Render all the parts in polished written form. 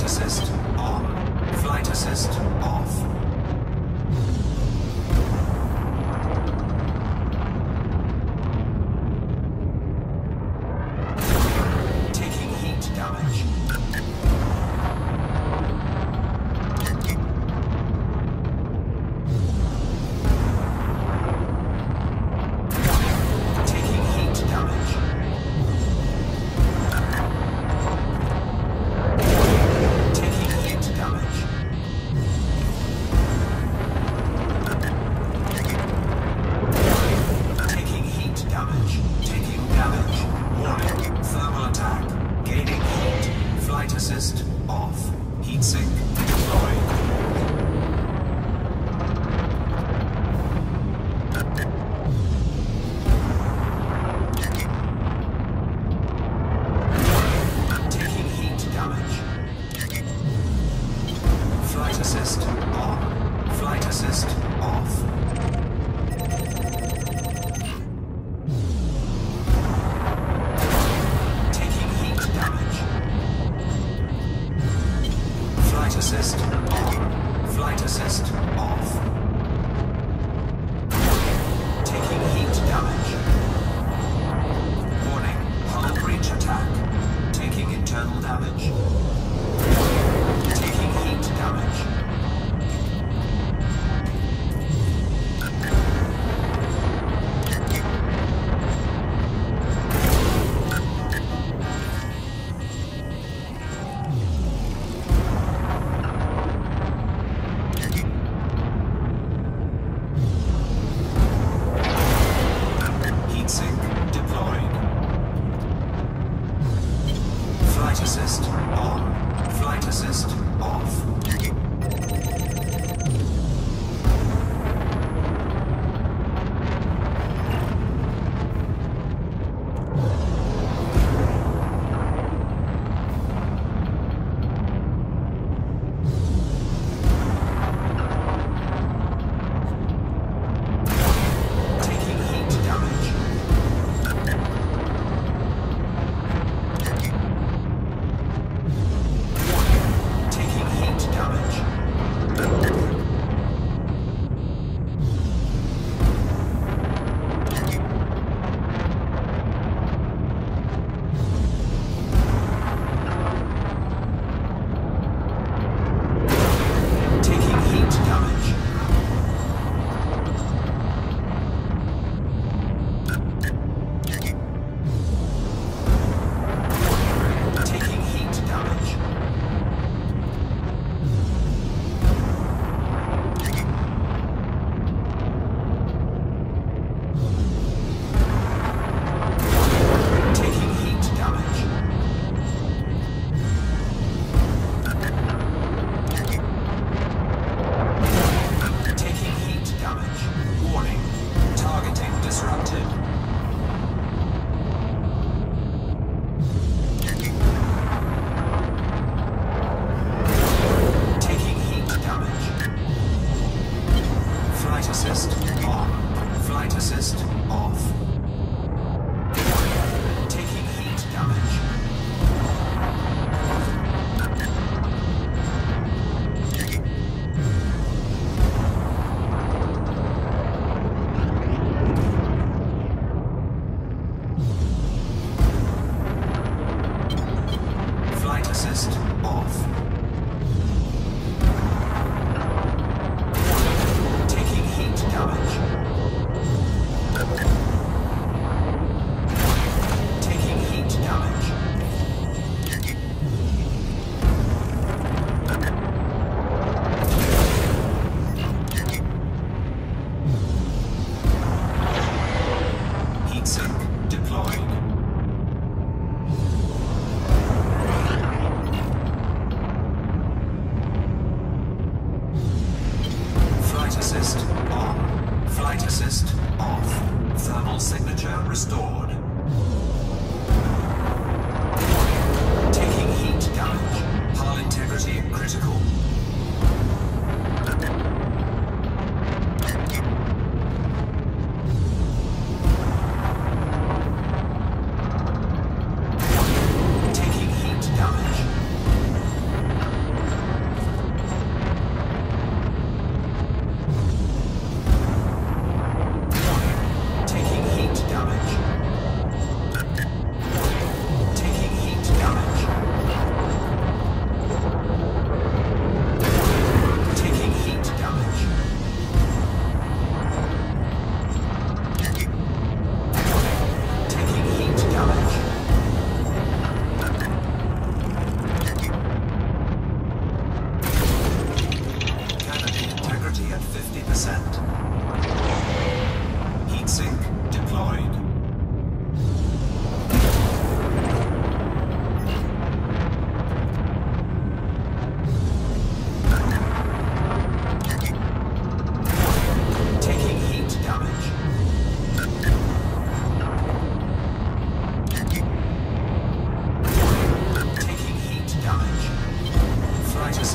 assist on. Flight assist off. Taking heat damage. Taking heat damage. Taking heat damage. Taking heat damage. Taking damage. Warning. Thermal attack. Gaining heat. Flight assist off. Heat sink deployed. Taking heat damage. Flight assist on. Flight assist off. Taking heat damage. Flight assist on. Flight assist off. Taking heat damage. Warning. Hull breach attack. Taking internal damage. Taking heat damage. Heat sink deployed. Flight assist on. Flight assist off. Taking heat damage. Taking heat damage.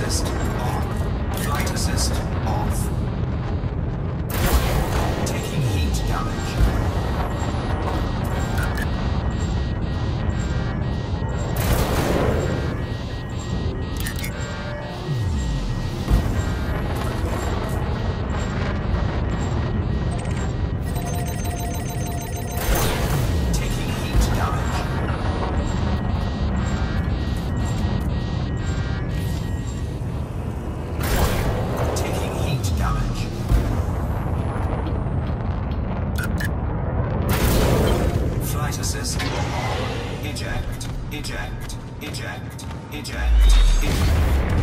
assist on. Flight assist off. Taking heat damage. Assist. Eject, eject, eject, eject, eject.